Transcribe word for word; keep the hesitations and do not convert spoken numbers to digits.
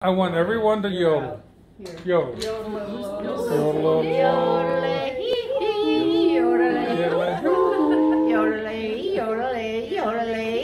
I want everyone to yodel. Yodel. Yodel. Yodel. Yodeling, yodeling, yodeling, yodeling, yodeling.